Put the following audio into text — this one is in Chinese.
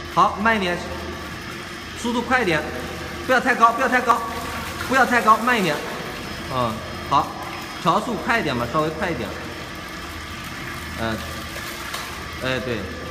好，慢一点，速度快一点，不要太高，不要太高，不要太高，慢一点。嗯，好，调速快一点吧，稍微快一点。哎，对。